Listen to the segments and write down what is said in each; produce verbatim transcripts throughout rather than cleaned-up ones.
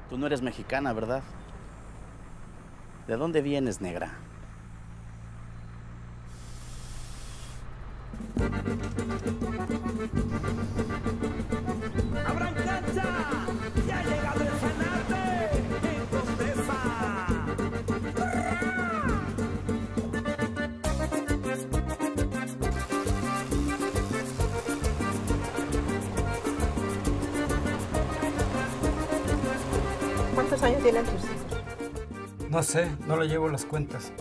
Tú no eres mexicana, ¿verdad? ¿De dónde vienes, negra? ¡Abran cancha! ¡Ya ha llegado el Zanate en Condesa! ¿Cuántos años tienen tus hijos? No sé, no le llevo las cuentas.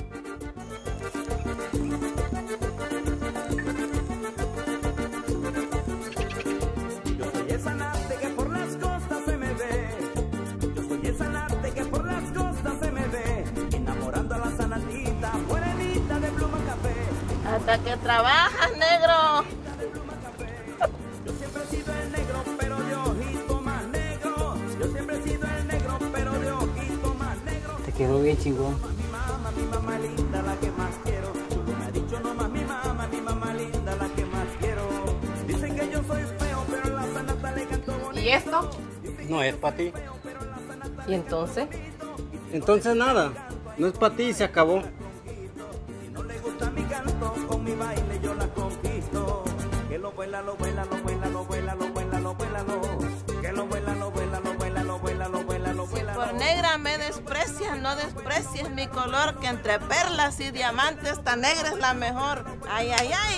Yo soy el Zanate que por las costas se me ve. Yo soy el Zanate que por las costas se me ve. Enamorando a la zanatita, morenita de pluma café. Hasta que trabajas, negro. Yo siempre he sido el negro, pero de ojito más negro. Yo siempre he sido el negro, pero de ojito más negro. Te quedó bien chingón. Mi mamá, mi mamá linda, la que más quiero. Chulo me ha dicho nomás mi mamá, mi mamá linda, la que más quiero. Dicen que yo soy feo, pero a la zanata le canto bonito. ¿Y esto? No es para ti. ¿Y entonces? Entonces nada, no es para ti y se acabó. Si no le gusta mi canto, con mi baile yo la conquisto. Que lo vuela, lo vuela, lo vuela, lo vuela, lo vuela, lo vuela, lo. Que lo vuela, lo vuela, lo vuela, lo vuela, lo vuela, lo vuela. Por negra me desprecias, no desprecies mi color, que entre perlas y diamantes esta negra es la mejor. Ay, ay, ay.